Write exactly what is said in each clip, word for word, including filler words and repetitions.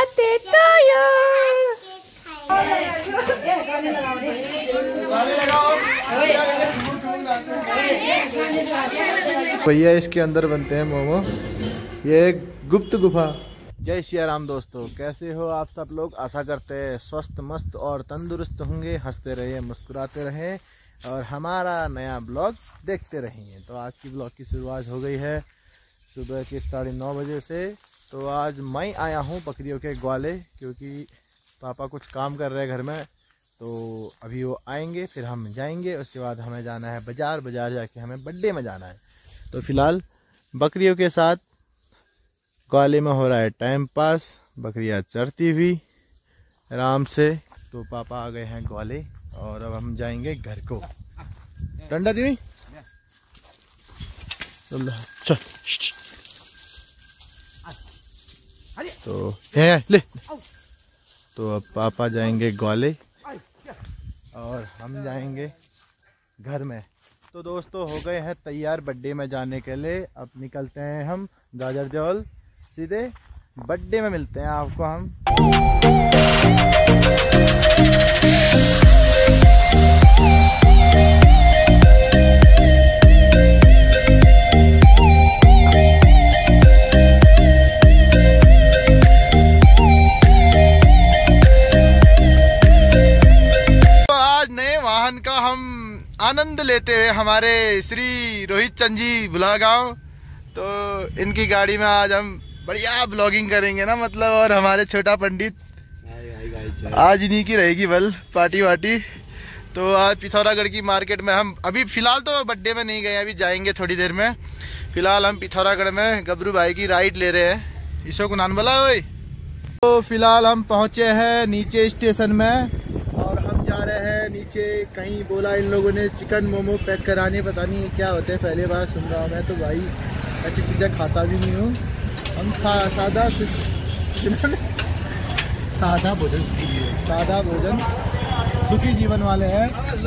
birthday to you। भैया इसके अंदर बनते हैं मोमो। ये एक गुप्त गुफा। जय सिया राम दोस्तों, कैसे हो आप सब लोग। आशा करते हैं स्वस्थ मस्त और तंदुरुस्त होंगे, हंसते रहिए, मुस्कुराते रहें और हमारा नया ब्लॉग देखते रहेंगे। तो आज की ब्लॉग की शुरुआत हो गई है सुबह के साढ़े नौ बजे से। तो आज मैं आया हूँ बकरियों के ग्वाले, क्योंकि पापा कुछ काम कर रहे हैं घर में। तो अभी वो आएंगे, फिर हम जाएंगे। उसके बाद हमें जाना है बाज़ार, बाज़ार जाके हमें बर्थडे में जाना है। तो फिलहाल बकरियों के साथ ग्वाले में हो रहा है टाइम पास, बकरियां चरती हुई आराम से। तो पापा आ गए हैं ग्वाले और अब हम जाएंगे घर को। डंडा दी चल। तो ये ले। तो अब पापा जाएंगे ग्वाले और हम जाएंगे घर में। तो दोस्तों हो गए हैं तैयार बर्थडे में जाने के लिए। अब निकलते हैं हम गाजर जौल, सीधे बर्थडे में मिलते हैं आपको हम। तो आज नए वाहन का हम आनंद लेते हैं, हमारे श्री रोहित चंद जी बुलागांव। तो इनकी गाड़ी में आज हम बढ़िया ब्लॉगिंग करेंगे ना, मतलब। और हमारे छोटा पंडित आज इन्हीं की रहेगी बल पार्टी वार्टी। तो आज पिथौरागढ़ की मार्केट में हम अभी फिलहाल तो बर्थडे में नहीं गए, अभी जाएंगे थोड़ी देर में। फिलहाल हम पिथौरागढ़ में गबरू भाई की राइड ले रहे हैं। इसो को नान बोला ओए। तो फिलहाल हम पहुंचे हैं नीचे स्टेशन में और हम जा रहे हैं नीचे। कहीं बोला इन लोगों ने चिकन मोमो पैक कराने, पता नहीं क्या होते हैं, पहले बार सुन रहा हूँ मैं। तो भाई ऐसी चीज़ें खाता भी नहीं हूँ। हम सा, सादा सादा भोजन सादा भोजन सुखी जीवन वाले हैं।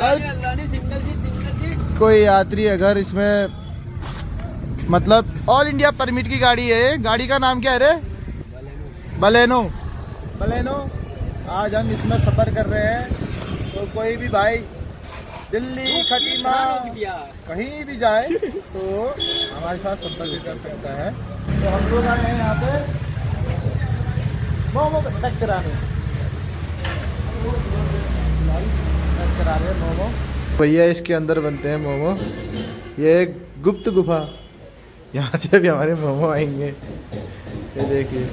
कोई यात्री अगर इसमें, मतलब ऑल इंडिया परमिट की गाड़ी है। गाड़ी का नाम क्या है रे? बलेनो। बलेनो आज हम इसमें सफ़र कर रहे हैं। तो कोई भी भाई दिल्ली, खटीमा, कहीं भी जाए तो हमारे साथ संपर्क कर सकता है। तो हम लोग आए हैं यहाँ पे मोमो पैक कराने पैक करा रहे हैं मोमो। भैया इसके अंदर बनते हैं मोमो। ये एक गुप्त गुफा, यहाँ से भी हमारे मोमो आएंगे। ये देखिए।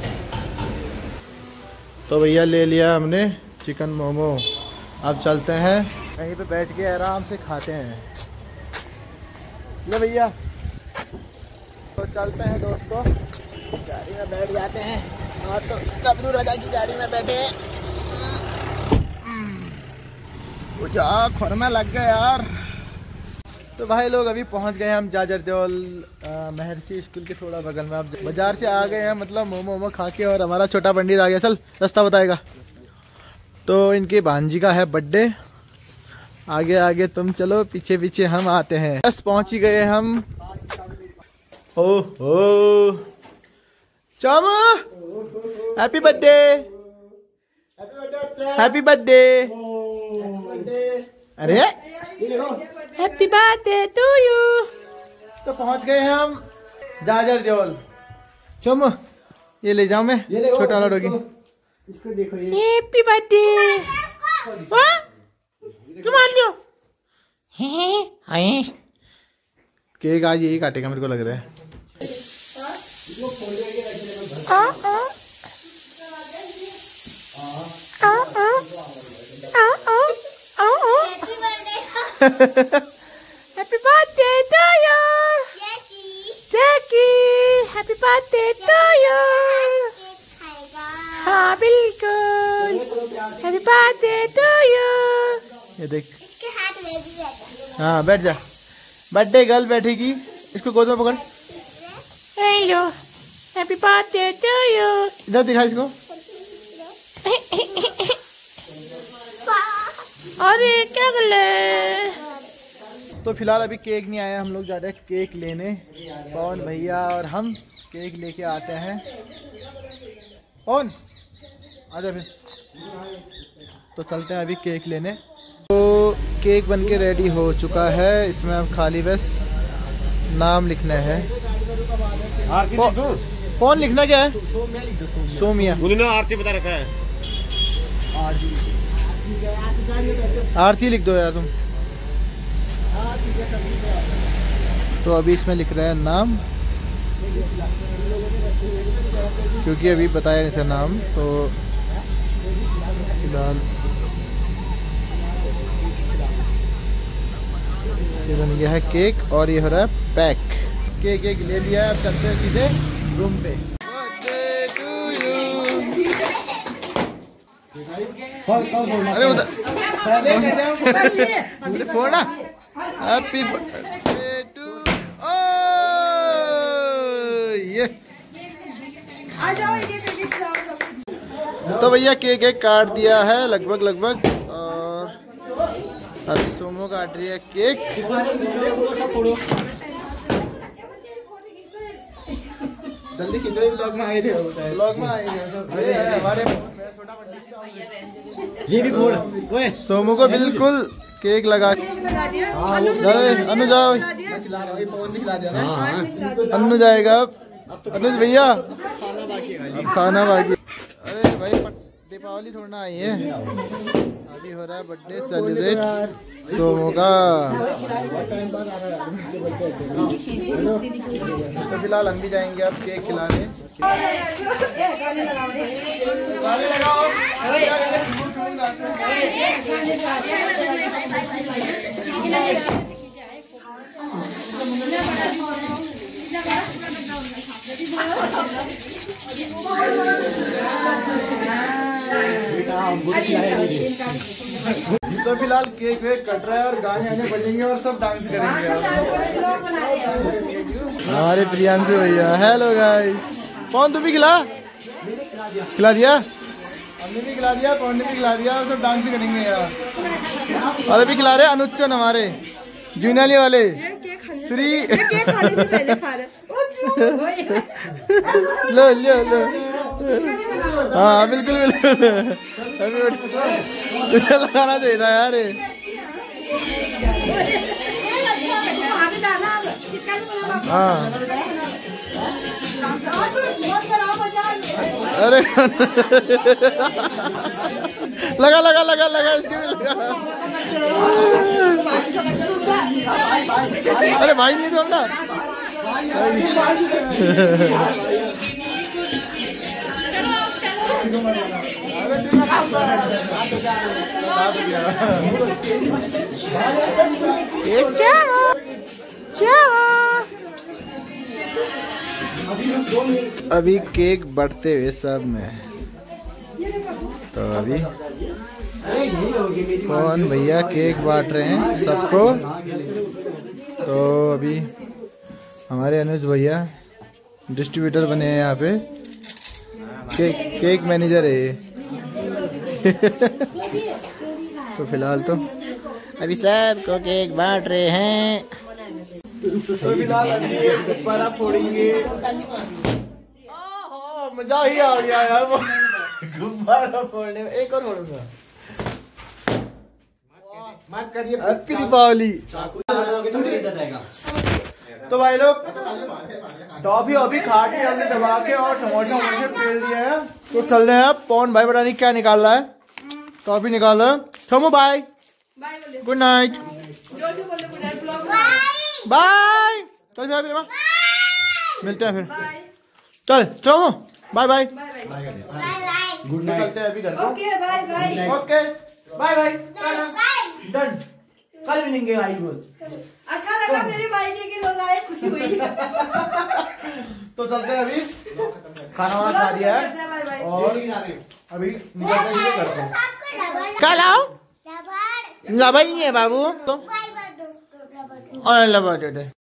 तो भैया ले लिया हमने चिकन मोमो। अब चलते हैं कहीं पे बैठ के आराम से खाते हैं। ले भैया। तो चलते हैं दोस्तों, गाड़ी में बैठ जाते हैं। और तो गबरू राजा की गाड़ी में बैठे हैं। जा खुर में लग गया यार। तो भाई लोग अभी पहुंच गए हम जाजर जौल महर्षि स्कूल के थोड़ा बगल में। अब बाजार से आ गए हैं, मतलब मोमो मोमो खा के। और हमारा छोटा पंडित आ गया, चल रास्ता बताएगा। तो इनके भांजी का है बर्थडे। आगे आगे तुम चलो, पीछे पीछे हम आते हैं। बस पहुंच ही गए हम। ओ हो चाम, हैप्पी बर्थडे, हैप्पी बर्थडे। अरे हैप्पी बर्थडे टू यू। तो पहुंच गए हम जाजर जौल। चम ये ले जाऊं मैं, छोटा वाला डॉगी। इसको देखो ये। Happy birthday. क्यों मान लियो? हैं केक आज यही काटेगा मेरे को लग रहा है। आ, आ, आ, आ, आ, आ, आ, आ। Happy birthday to you Jackie, happy birthday to you. हाँ बिल्कुल, हैप्पी बर्थडे टू यू। ये देख, हाँ बैठ जा। बर्थडे गर्ल बैठेगी, इसको गोद में पकड़। Hello, happy birthday to you. इधर दिखा इसको। अरे क्या गले। तो फिलहाल अभी केक नहीं आया, हम लोग जा रहे हैं केक लेने। पवन भैया और हम केक लेके आते हैं। पवन आजा फिर। तो चलते हैं अभी केक लेने। तो केक बनके रेडी हो चुका है, इसमें अब खाली बस नाम लिखना है। कौन लिखना क्या है? सोमिया। उन्होंने आरती बता रखा है। आरती लिख दो यार तुम। तो अभी इसमें लिख रहे हैं नाम, क्योंकि अभी बताया नहीं था नाम। तो फिलहाल ये बन गया है केक और ये हो रहा है पैक। केक एक ले लिया है, अब चलते हैं सीधे रूम पे। अरे उधर फोड़ा। Happy birthday to. ये तो भैया केक एक काट दिया है लगभग लगभग, और अभी सोमो काट रही है केक। जल्दी खींचो, ब्लॉग में आ रहे हो, ब्लॉग में आ रहे हो हमारे। ये भी फोड़ ओए। सोमो को बिल्कुल केक लगा। अनु जाओ, अनु जाएगा अब। अनुज भैया अब खाना बाकी। अरे भाई दीपावली थोड़ा आई है, अभी हो रहा है बर्थडे सेलिब्रेट सोमो का। तो फिलहाल हम भी जाएंगे अब केक खिलाने। तो फिलहाल केक वेक कट रहा है और गाने आने बजेंगे और सब डांस करेंगे। हमारे प्रियांशु भैया। Hello guys. कौन, तू भी खिला खिला दिया? हमने भी खिला दिया, कौन ने भी खिला दिया, और सब डांस करेंगे यार। और अभी खिला रहे अनुच्चन हमारे जूनाली वाले श्री। लो लो लो। हाँ बिल्कुल बिल्कुल। तुझे लगाना चाहिए था यार। हाँ अरे लगा लगा लगा लगा इसके भी लगा। अरे भाई नहीं तो ना। एक अभी केक बढ़ते हुए सब में। तो अभी कौन भैया केक बांट रहे हैं सबको। तो अभी हमारे अनुज भैया डिस्ट्रीब्यूटर बने हैं यहाँ पे, केक केक मैनेजर है ये। तो फिलहाल तो अभी सबको केक बांट रहे हैं। तो फिलहाल गुब्बारा फोड़ेंगे। मजा ही आ गया यार वो गुब्बारा फोड़ने में। एक और फोड़ूंगा। मत करिए, हैप्पी दीपावली। तो भाई लोग टॉफी अभी खा के हमने दबा के और टमाटर वमाटर पेल दिया है। तो चल रहे हैं। पौन भाई पता नहीं क्या निकाल रहा है, टॉफी निकाल रहा है। सोमो बाय, गुड नाइट, बाय। चल फिर मिलते हैं फिर। चल सोमो बाय बाय, गुड नाइट। चलते हैं अभी घर। Okay bye bye, okay bye bye, done. कल मिलेंगे भाई। बोल अच्छा लगा मेरे भाई के लोग आए, खुशी हुई। तो चलते हैं अभी, खाना वाना खा दिया है और अभी निकलते हैं करते हैं। कल आओ लबाई है बाबू तो और लबा दे।